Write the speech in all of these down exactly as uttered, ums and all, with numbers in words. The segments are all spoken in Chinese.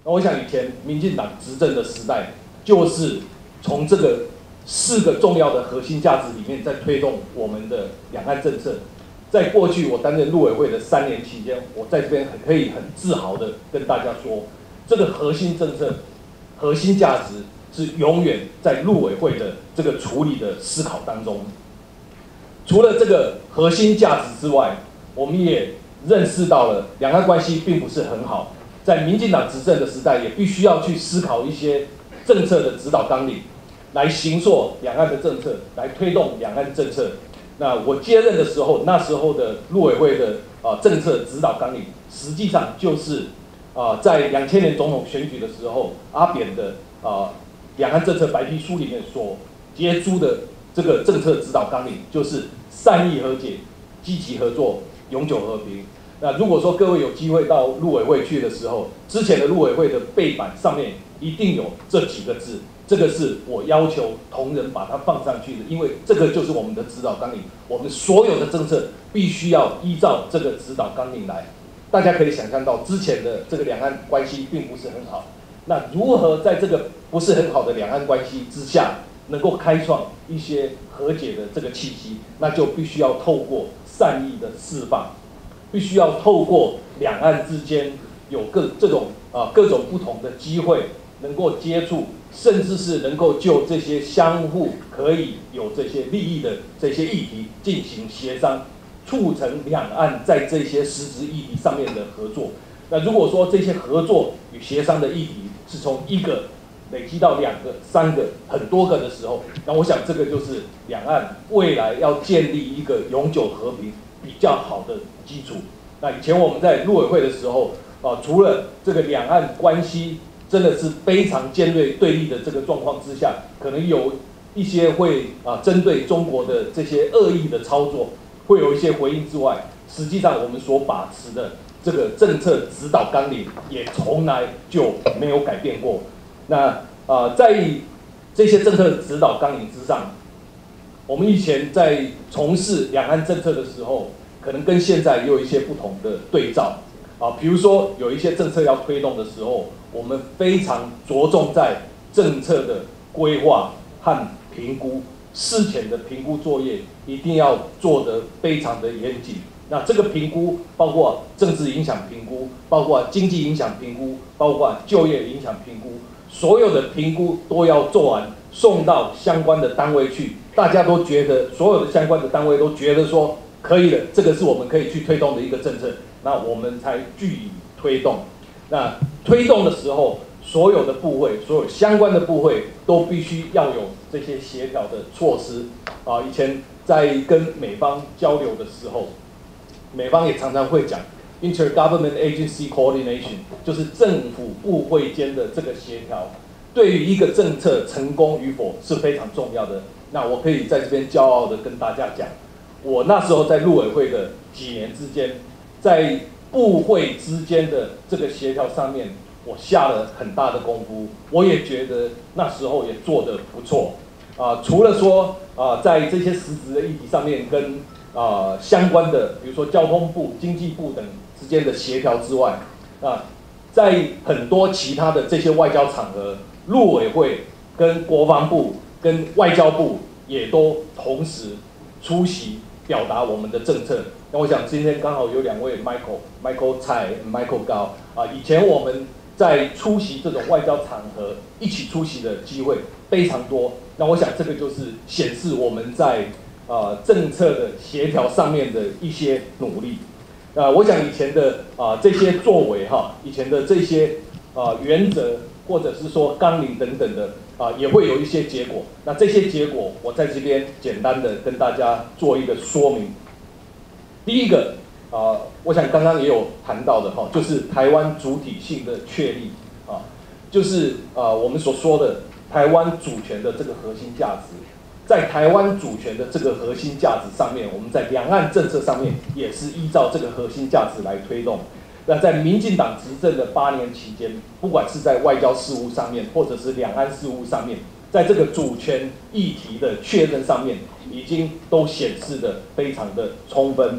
那我想以前民进党执政的时代，就是从这个四个重要的核心价值里面，在推动我们的两岸政策。在过去我担任陆委会的三年期间，我在这边很可以很自豪的跟大家说，这个核心政策、核心价值是永远在陆委会的这个处理的思考当中。除了这个核心价值之外，我们也认识到了两岸关系并不是很好，在民进党执政的时代，也必须要去思考一些政策的指导纲领，来形塑两岸的政策，来推动两岸政策。那我接任的时候，那时候的陆委会的啊、呃、政策指导纲领，实际上就是啊、呃、在两千年总统选举的时候，阿扁的啊、呃、两岸政策白皮书里面所接出的这个政策指导纲领，就是善意和解、积极合作、永久和平。那如果说各位有机会到陆委会去的时候，之前的陆委会的背板上面一定有这几个字。这个是我要求同仁把它放上去的，因为这个就是我们的指导纲领，我们所有的政策必须要依照这个指导纲领来。大家可以想象到，之前的这个两岸关系并不是很好，那如何在这个不是很好的两岸关系之下，能够开创一些和解的这个契机，那就必须要透过善意的释放，必须要透过两岸之间有各这种啊各种不同的机会，能够接触。甚至是能够就这些相互可以有这些利益的这些议题进行协商，促成两岸在这些实质议题上面的合作。那如果说这些合作与协商的议题是从一个累积到两个、三个、很多个的时候，那我想这个就是两岸未来要建立一个永久和平比较好的基础。那以前我们在陆委会的时候，啊，除了这个两岸关系真的是非常尖锐对立的这个状况之下，可能有一些会啊针对中国的这些恶意的操作，会有一些回应之外，实际上我们所把持的这个政策指导纲领也从来就没有改变过。那啊，在这些政策指导纲领之上，我们以前在从事两岸政策的时候，可能跟现在也有一些不同的对照啊，比如说有一些政策要推动的时候，我们非常着重在政策的规划和评估，事前的评估作业一定要做得非常的严谨。那这个评估包括政治影响评估，包括经济影响评估，包括就业影响评估，所有的评估都要做完，送到相关的单位去。大家都觉得，所有的相关的单位都觉得说可以的，这个是我们可以去推动的一个政策，那我们才据以推动。那推动的时候，所有的部会、所有相关的部会都必须要有这些协调的措施啊。以前在跟美方交流的时候，美方也常常会讲 intergovernment agency coordination， 就是政府部会间的这个协调，对于一个政策成功与否是非常重要的。那我可以在这边骄傲的跟大家讲，我那时候在陆委会的几年之间，在部会之间的这个协调上面，我下了很大的功夫，我也觉得那时候也做得不错。啊、呃，除了说啊、呃，在这些实质的议题上面跟啊、呃、相关的，比如说交通部、经济部等之间的协调之外，啊、呃，在很多其他的这些外交场合，陆委会跟国防部跟外交部也都同时出席，表达我们的政策。那我想今天刚好有两位 Michael、Michael 蔡、Michael 高啊，以前我们在出席这种外交场合一起出席的机会非常多。那我想这个就是显示我们在啊政策的协调上面的一些努力。啊，我想以前的啊这些作为哈，以前的这些啊原则或者是说纲领等等的啊，也会有一些结果。那这些结果我在这边简单的跟大家做一个说明。第一个啊、呃，我想刚刚也有谈到的哈，就是台湾主体性的确立啊，就是啊、呃、我们所说的台湾主权的这个核心价值，在台湾主权的这个核心价值上面，我们在两岸政策上面也是依照这个核心价值来推动。那在民进党执政的八年期间，不管是在外交事务上面，或者是两岸事务上面，在这个主权议题的确认上面，已经都显示得非常的充分。啊、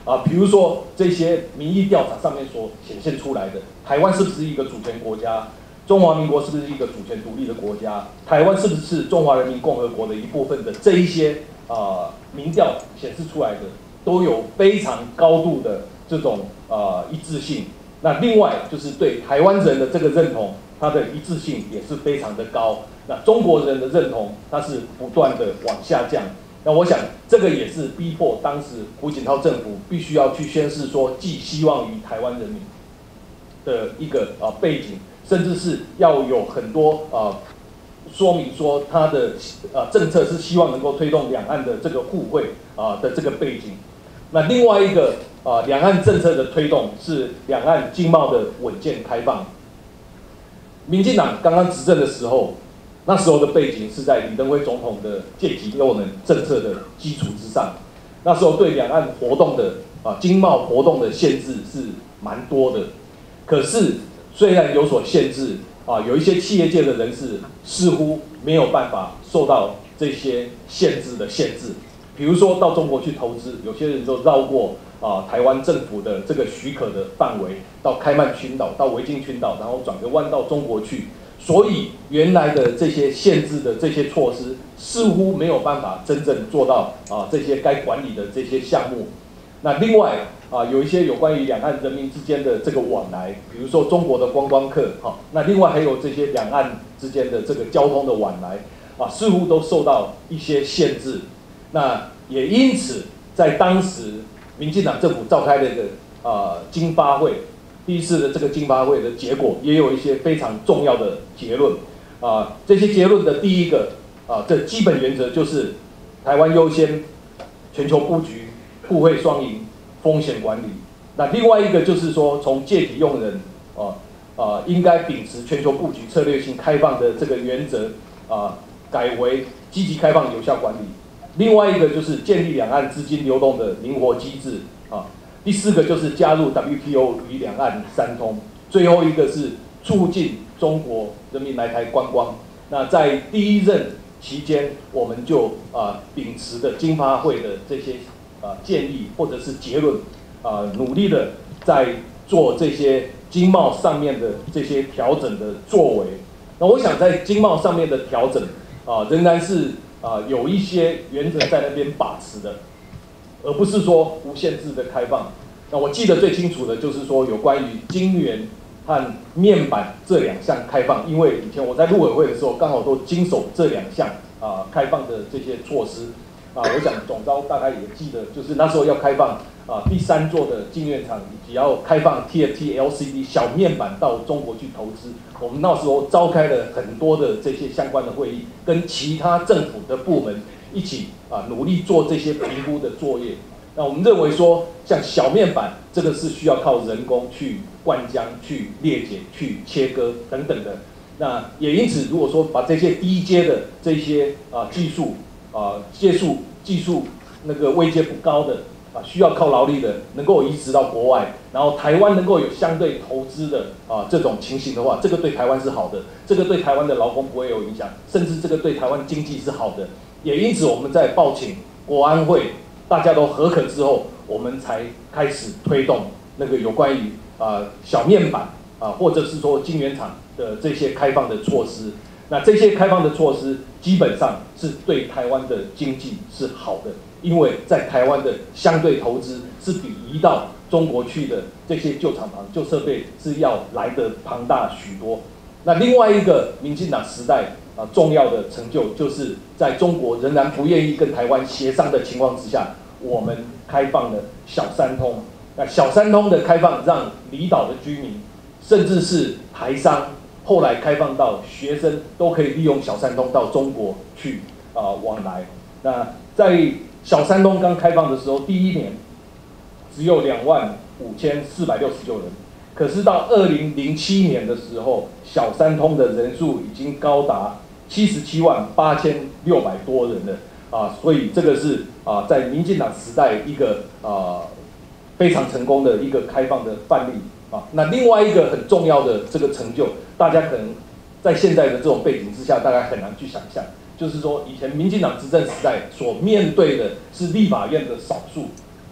啊，比如说这些民意调查上面所显现出来的，台湾是不是一个主权国家？中华民国是不是一个主权独立的国家？台湾是不是中华人民共和国的一部分的这一些啊、呃、民调显示出来的，都有非常高度的这种啊、呃、一致性。那另外就是对台湾人的这个认同，它的一致性也是非常的高。那中国人的认同，它是不断的往下降。那我想，这个也是逼迫当时胡锦涛政府必须要去宣示说，寄希望于台湾人民的一个啊、呃、背景。甚至是要有很多啊、呃、说明说他的呃政策是希望能够推动两岸的这个互惠啊、呃、的这个背景。那另外一个啊、呃、两岸政策的推动是两岸经贸的稳健开放。民进党刚刚执政的时候，那时候的背景是在李登辉总统的戒急用能政策的基础之上，那时候对两岸活动的啊、呃、经贸活动的限制是蛮多的，可是。虽然有所限制啊，有一些企业界的人士似乎没有办法受到这些限制的限制。比如说到中国去投资，有些人就绕过啊台湾政府的这个许可的范围，到开曼群岛、到维京群岛，然后转个弯到中国去。所以原来的这些限制的这些措施，似乎没有办法真正做到啊这些该管理的这些项目。那另外啊，有一些有关于两岸人民之间的这个往来，比如说中国的观光客，哈，那另外还有这些两岸之间的这个交通的往来，啊，似乎都受到一些限制。那也因此，在当时民进党政府召开的一个啊经发会，第一次的这个经发会的结果，也有一些非常重要的结论。啊，这些结论的第一个啊，这基本原则就是台湾优先、全球布局。互惠双赢、风险管理。那另外一个就是说，从借体用人，啊啊，应该秉持全球布局、策略性开放的这个原则，啊，改为积极开放、有效管理。另外一个就是建立两岸资金流动的灵活机制，啊。第四个就是加入 W T O 与两岸三通。最后一个是促进中国人民来台观光。那在第一任期间，我们就啊秉持的经发会的这些。啊，建议或者是结论，啊，努力的在做这些经贸上面的这些调整的作为。那我想在经贸上面的调整，啊，仍然是啊有一些原则在那边把持的，而不是说无限制的开放。那我记得最清楚的就是说有关于晶圆和面板这两项开放，因为以前我在陆委会的时候，刚好都经手这两项啊开放的这些措施。啊，我想总召大概也记得，就是那时候要开放啊第三座的晶圆厂，以及要开放 T F T L C D 小面板到中国去投资。我们那时候召开了很多的这些相关的会议，跟其他政府的部门一起啊努力做这些评估的作业。那我们认为说，像小面板这个是需要靠人工去灌浆、去裂解、去切割等等的。那也因此，如果说把这些低阶的这些啊技术，啊，技术技术那个位阶不高的啊，需要靠劳力的，能够移植到国外，然后台湾能够有相对投资的啊这种情形的话，这个对台湾是好的，这个对台湾的劳工不会有影响，甚至这个对台湾经济是好的。也因此，我们在报请国安会大家都核可之后，我们才开始推动那个有关于啊小面板啊，或者是说晶圆厂的这些开放的措施。那这些开放的措施基本上是对台湾的经济是好的，因为在台湾的相对投资是比移到中国去的这些旧厂房、旧设备是要来得庞大许多。那另外一个民进党时代啊重要的成就，就是在中国仍然不愿意跟台湾协商的情况之下，我们开放了小三通。那小三通的开放，让离岛的居民，甚至是台商。后来开放到学生都可以利用小三通到中国去啊、呃、往来。那在小三通刚开放的时候，第一年只有两万五千四百六十九人，可是到二零零七年的时候，小三通的人数已经高达七十七万八千六百多人了啊！所以这个是啊，在民进党时代一个啊非常成功的一个开放的范例。啊，那另外一个很重要的这个成就，大家可能在现在的这种背景之下，大概很难去想象，就是说以前民进党执政时代所面对的是立法院的少数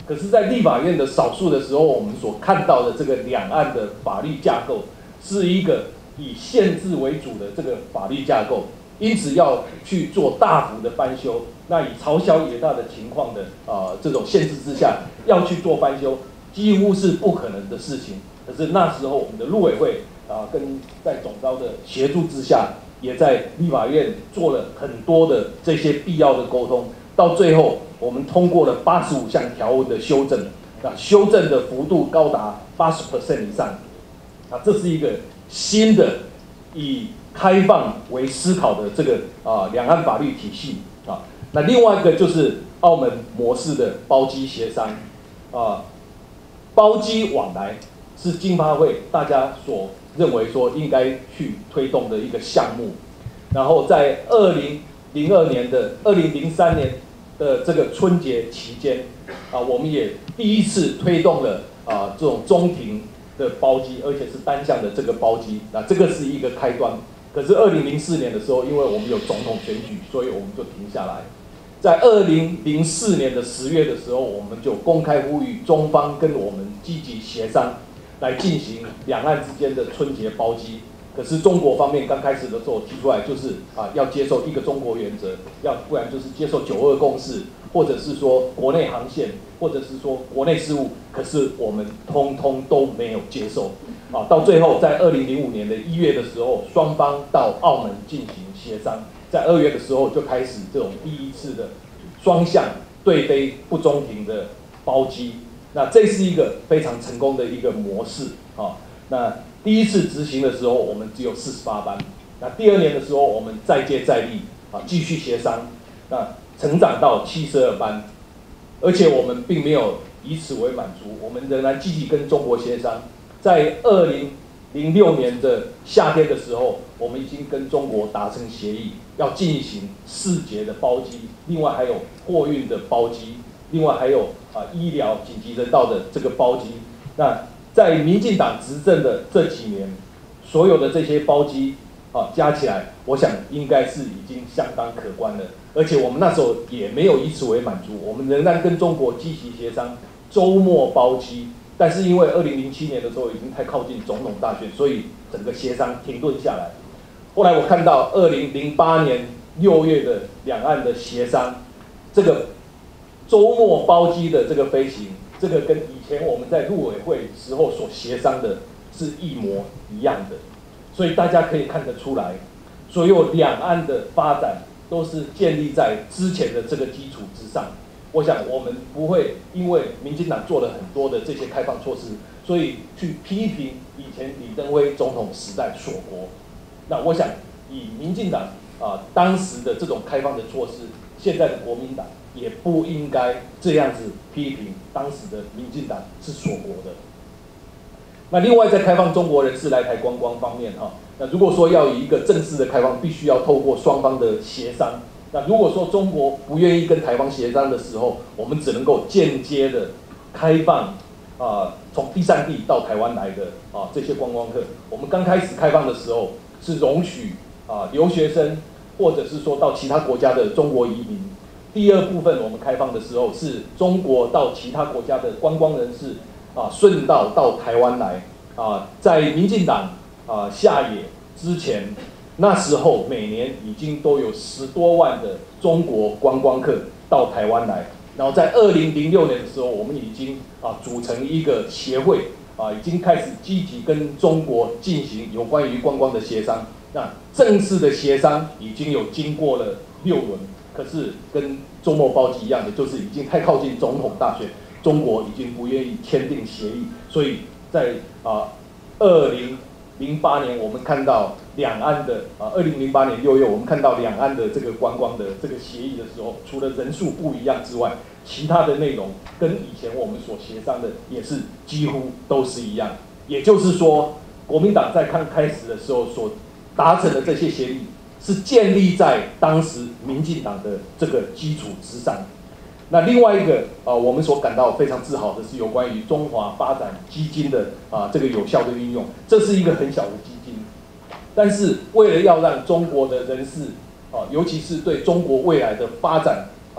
可是，在立法院的少数的时候，我们所看到的这个两岸的法律架构，是一个以限制为主的这个法律架构，因此要去做大幅的翻修。那以朝小野大的情况的啊、呃、这种限制之下，要去做翻修，几乎是不可能的事情。可是那时候我们的陆委会啊、呃，跟在总召的协助之下，也在立法院做了很多的这些必要的沟通，到最后我们通过了八十五项条文的修正，那修正的幅度高达八十 percent 以上，啊，这是一个新的以开放为思考的这个啊两岸法律体系啊。那另外一个就是澳门模式的包机协商啊，包机往来是经发会大家所认为说应该去推动的一个项目，然后在二零零二年的二零零三年的这个春节期间啊，我们也第一次推动了啊这种中停的包机，而且是单向的这个包机，那这个是一个开端。可是二零零四年的时候，因为我们有总统选举，所以我们就停下来。在二零零四年的十月的时候，我们就公开呼吁中方跟我们积极协商，来进行两岸之间的春节包机。可是中国方面刚开始的时候提出来就是啊，要接受一个中国原则，要不然就是接受九二共识，或者是说国内航线，或者是说国内事务。可是我们通通都没有接受。啊，到最后在二零零五年的一月的时候，双方到澳门进行协商，在二月的时候就开始这种第一次的双向对飞不中停的包机。那这是一个非常成功的一个模式啊。那第一次执行的时候，我们只有四十八班。那第二年的时候，我们再接再厉啊，继续协商，那成长到七十二班，而且我们并没有以此为满足，我们仍然积极跟中国协商。在二零零六年的夏天的时候，我们已经跟中国达成协议，要进行四节的包机，另外还有货运的包机，另外还有啊医疗紧急人道的这个包机。那在民进党执政的这几年，所有的这些包机啊加起来，我想应该是已经相当可观了。而且我们那时候也没有以此为满足，我们仍然跟中国积极协商周末包机。但是因为二零零七年的时候已经太靠近总统大选，所以整个协商停顿下来。后来我看到二零零八年六月的两岸的协商，这个周末包机的这个飞行，这个跟以前我们在陆委会时候所协商的是一模一样的，所以大家可以看得出来，所有两岸的发展都是建立在之前的这个基础之上。我想我们不会因为民进党做了很多的这些开放措施，所以去批评以前李登辉总统时代锁国。那我想以民进党啊当时的这种开放的措施，现在的国民党也不应该这样子批评当时的民进党是锁国的。那另外在开放中国人士来台观光方面啊，那如果说要有一个正式的开放，必须要透过双方的协商。那如果说中国不愿意跟台方协商的时候，我们只能够间接的开放啊，从第三地到台湾来的啊这些观光客。我们刚开始开放的时候是容许啊留学生或者是说到其他国家的中国移民。第二部分我们开放的时候是中国到其他国家的观光人士啊顺道到台湾来啊，在民进党啊下野之前。那时候每年已经都有十多万的中国观光客到台湾来，然后在二零零六年的时候，我们已经啊组成一个协会啊，已经开始积极跟中国进行有关于观光的协商。那正式的协商已经有经过了六轮，可是跟周末包机一样的，就是已经太靠近总统大选，中国已经不愿意签订协议，所以在啊二零零八年我们看到。两岸的啊，二零零八年六月，我们看到两岸的这个观光的这个协议的时候，除了人数不一样之外，其他的内容跟以前我们所协商的也是几乎都是一样。也就是说，国民党在刚开始的时候所达成的这些协议，是建立在当时民进党的这个基础之上。那另外一个啊，我们所感到非常自豪的是有关于中华发展基金的啊这个有效的运用，这是一个很小的基金。但是为了要让中国的人士啊，尤其是对中国未来的发展啊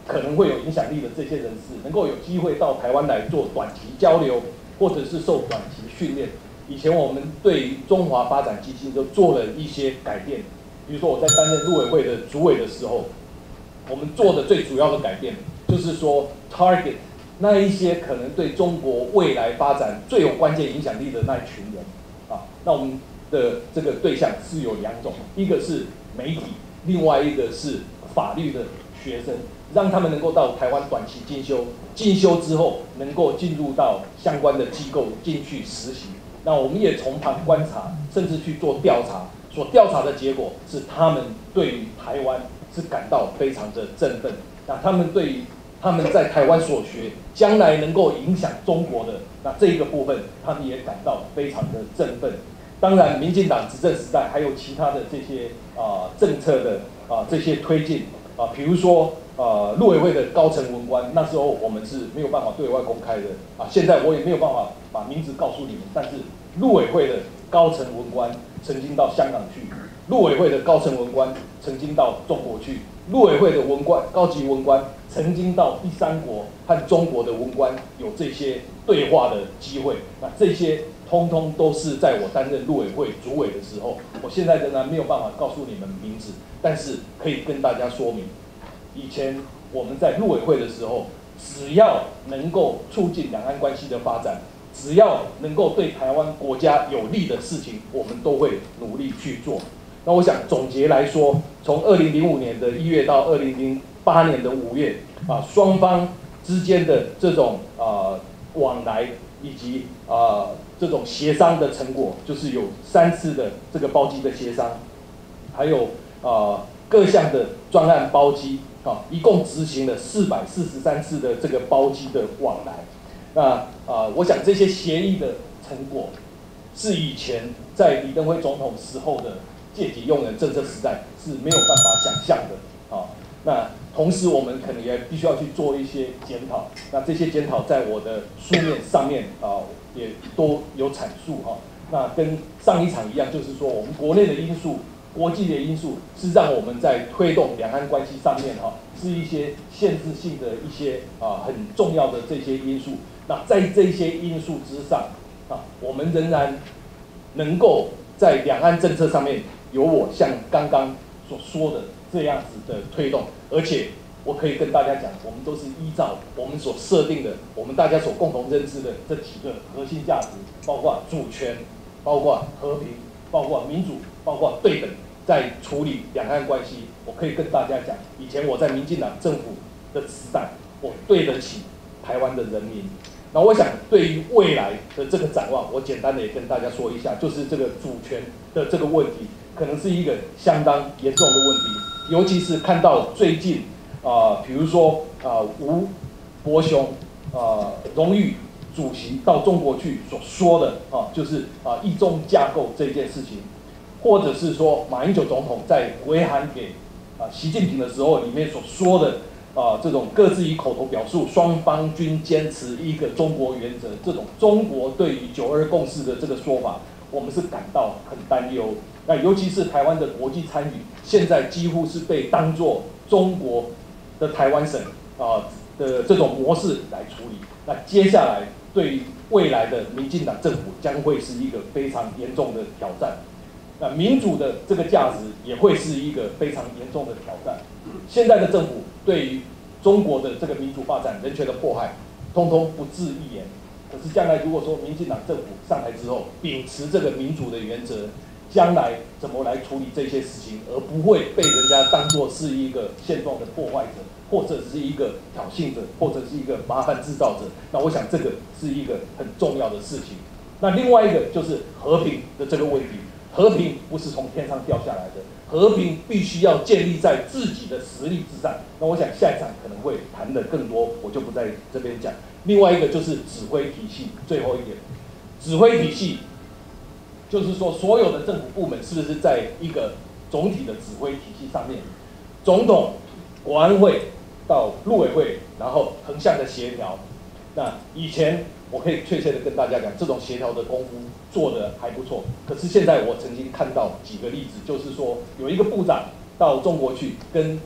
可能会有影响力的这些人士，能够有机会到台湾来做短期交流，或者是受短期训练。以前我们对于中华发展基金就做了一些改变，比如说我在担任陆委会的主委的时候，我们做的最主要的改变就是说 target 那一些可能对中国未来发展最有关键影响力的那一群人啊。那我们的这个对象是有两种，一个是媒体，另外一个是法律的学生，让他们能够到台湾短期进修，进修之后能够进入到相关的机构进去实习。那我们也从旁观察，甚至去做调查，所调查的结果是他们对于台湾是感到非常的振奋。那他们对于他们在台湾所学，将来能够影响中国的那这一个部分，他们也感到非常的振奋。当然，民进党执政时代还有其他的这些啊、呃、政策的啊、呃、这些推进啊、呃，比如说呃陆委会的高层文官，那时候我们是没有办法对外公开的啊，现在我也没有办法把名字告诉你们，但是陆委会的高层文官曾经到香港去，陆委会的高层文官曾经到中国去，陆委会的文官高级文官曾经到第三国和中国的文官有这些对话的机会，那这些通通都是在我担任陆委会主委的时候，我现在仍然没有办法告诉你们名字，但是可以跟大家说明，以前我们在陆委会的时候，只要能够促进两岸关系的发展，只要能够对台湾国家有利的事情，我们都会努力去做。那我想总结来说，从二零零五年的一月到二零零八年的五月，啊，双方之间的这种啊、呃、往来以及啊、呃、这种协商的成果，就是有三次的这个包机的协商，还有啊、呃、各项的专案包机，啊，一共执行了四百四十三次的这个包机的往来。那啊、呃，我想这些协议的成果，是以前在李登辉总统时候的借机用人政策时代是没有办法想象的啊。那同时我们可能也必须要去做一些检讨，那这些检讨在我的书面上面啊也都有阐述哈。那跟上一场一样，就是说我们国内的因素、国际的因素是让我们在推动两岸关系上面哈，是一些限制性的一些啊很重要的这些因素。那在这些因素之上啊，我们仍然能够在两岸政策上面有我像刚刚所说的这样子的推动，而且我可以跟大家讲，我们都是依照我们所设定的，我们大家所共同认知的这几个核心价值，包括主权，包括和平，包括民主，包括对等，在处理两岸关系。我可以跟大家讲，以前我在民进党政府的时代，我对得起台湾的人民。那我想对于未来的这个展望，我简单的也跟大家说一下，就是这个主权的这个问题，可能是一个相当严重的问题，尤其是看到最近啊、呃，比如说啊、呃、吴伯雄啊、呃、荣誉主席到中国去所说的啊，就是啊一中架构这件事情，或者是说马英九总统在回函给啊习近平的时候里面所说的。啊，这种各自以口头表述，双方均坚持一个中国原则，这种中国对于九二共识的这个说法，我们是感到很担忧。那尤其是台湾的国际参与，现在几乎是被当作中国的台湾省啊的这种模式来处理。那接下来对于未来的民进党政府将会是一个非常严重的挑战。那民主的这个价值也会是一个非常严重的挑战。现在的政府对于中国的这个民主发展、人权的迫害，通通不置一言。可是将来如果说民进党政府上台之后，秉持这个民主的原则，将来怎么来处理这些事情，而不会被人家当作是一个现状的破坏者，或者是一个挑衅者，或者是一个麻烦制造者，那我想这个是一个很重要的事情。那另外一个就是和平的这个问题。和平不是从天上掉下来的，和平必须要建立在自己的实力之上。那我想下一场可能会谈的更多，我就不在这边讲。另外一个就是指挥体系，最后一点，指挥体系就是说所有的政府部门是不是在一个总体的指挥体系上面，总统、国安会到陆委会，然后横向的协调。那以前我可以确切的跟大家讲，这种协调的功夫做得还不错。可是现在我曾经看到几个例子，就是说有一个部长到中国去跟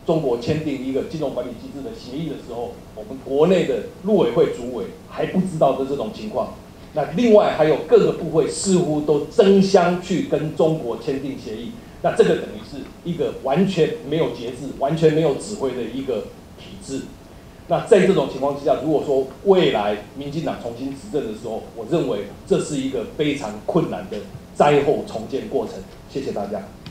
中国签订一个金融管理机制的协议的时候，我们国内的陆委会主委还不知道的这种情况。那另外还有各个部会似乎都争相去跟中国签订协议，那这个等于是一个完全没有节制、完全没有指挥的一个体制。那在这种情况之下，如果说未来民进党重新执政的时候，我认为这是一个非常困难的灾后重建过程。谢谢大家。